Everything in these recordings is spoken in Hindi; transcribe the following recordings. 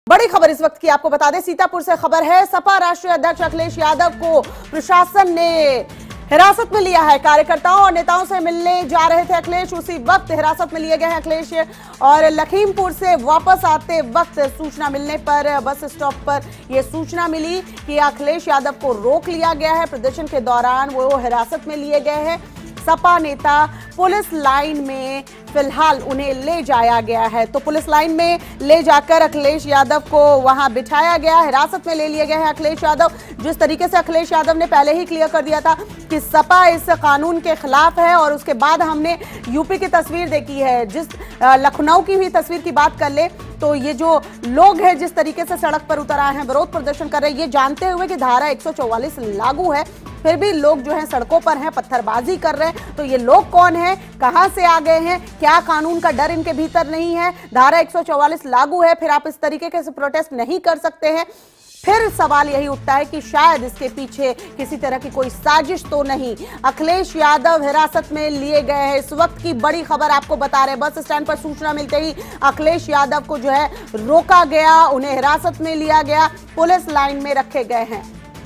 बड़ी खबर इस वक्त की आपको बता दें, सीतापुर से खबर है। सपा राष्ट्रीय अध्यक्ष अखिलेश यादव को प्रशासन ने हिरासत में लिया है। कार्यकर्ताओं और नेताओं से मिलने जा रहे थे अखिलेश, उसी वक्त हिरासत में लिए गए हैं अखिलेश। और लखीमपुर से वापस आते वक्त सूचना मिलने पर बस स्टॉप पर यह सूचना मिली कि अखिलेश यादव को रोक लिया गया है। प्रदर्शन के दौरान वो हिरासत में लिए गए हैं। सपा नेता पुलिस लाइन में फिलहाल उन्हें ले जाया गया है। तो पुलिस लाइन में ले जाकर अखिलेश यादव को वहां बिठाया गया, हिरासत में ले लिए गए हैं अखिलेश यादव। जिस तरीके से अखिलेश यादव ने पहले ही क्लियर कर दिया था कि सपा इस कानून के खिलाफ है, और उसके बाद हमने यूपी की तस्वीर देखी है। जिस लखनऊ की भी तस्वीर की बात कर ले तो ये जो लोग हैं जिस तरीके से सड़क पर उतर आए हैं, विरोध प्रदर्शन कर रहे हैं, ये जानते हुए कि धारा 144 लागू है, फिर भी लोग जो हैं सड़कों पर हैं, पत्थरबाजी कर रहे हैं। तो ये लोग कौन हैं, कहां से आ गए हैं, क्या कानून का डर इनके भीतर नहीं है? धारा 144 लागू है, फिर आप इस तरीके से प्रोटेस्ट नहीं कर सकते हैं। फिर सवाल यही उठता है कि शायद इसके पीछे किसी तरह की कोई साजिश तो नहीं। अखिलेश यादव हिरासत में लिए गए हैं। इस वक्त की बड़ी खबर आपको बता रहे हैं, बस स्टैंड पर सूचना मिलते ही अखिलेश यादव को जो है रोका गया, उन्हें हिरासत में लिया गया, पुलिस लाइन में रखे गए हैं।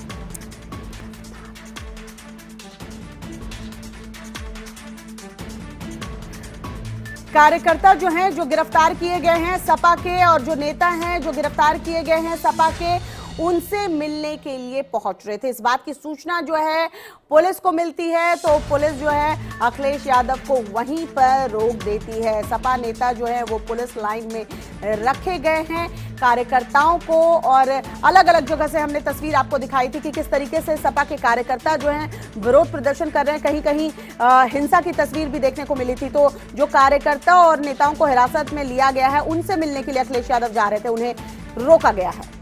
कार्यकर्ता जो हैं जो गिरफ्तार किए गए हैं सपा के, और जो नेता हैं जो गिरफ्तार किए गए हैं सपा के, उनसे मिलने के लिए पहुंच रहे थे। इस बात की सूचना जो है पुलिस को मिलती है, तो पुलिस जो है अखिलेश यादव को वहीं पर रोक देती है। सपा नेता जो है वो पुलिस लाइन में रखे गए हैं। कार्यकर्ताओं को और अलग अलग जगह से हमने तस्वीर आपको दिखाई थी कि किस तरीके से सपा के कार्यकर्ता जो हैं विरोध प्रदर्शन कर रहे हैं। कहीं कहीं हिंसा की तस्वीर भी देखने को मिली थी। तो जो कार्यकर्ता और नेताओं को हिरासत में लिया गया है, उनसे मिलने के लिए अखिलेश यादव जा रहे थे, उन्हें रोका गया है।